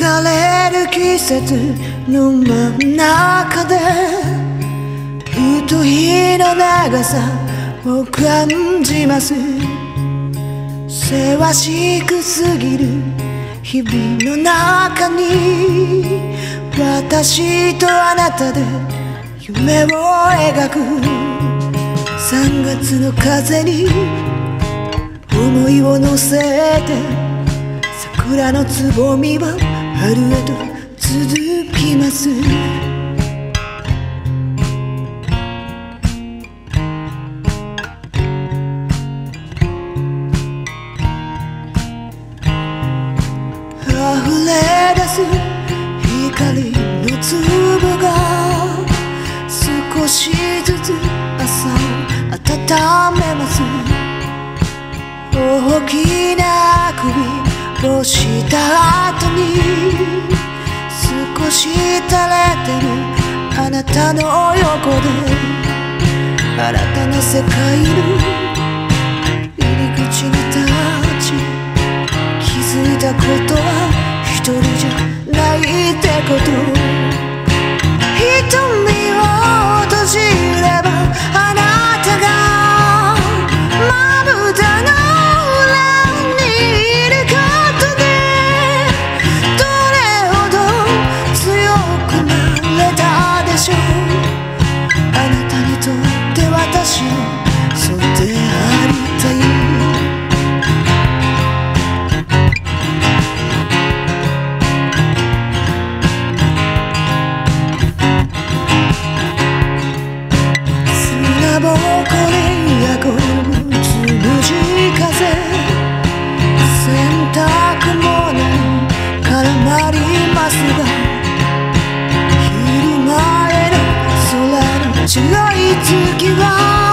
れる季節の真ん中でふと日の長さを感じます。せわしく過ぎる日々の中に私とあなたで夢を描く。3月の風に思いを乗せて桜のつぼみは春へと続きます。溢れ出す光の粒が少しずつ朝を温めます。大きな首をした後に少し垂れてるあなたの横で新たな世界の入り口に立ち気づいたことは一人じゃないってこと。瞳を閉じればあなたがまぶたの裏にいることでどれほど強くなれたでしょう。あなたにとって私のそうでありたい。ぼこりやこむつむじ風洗濯物に絡まりますが昼前の空の白い月は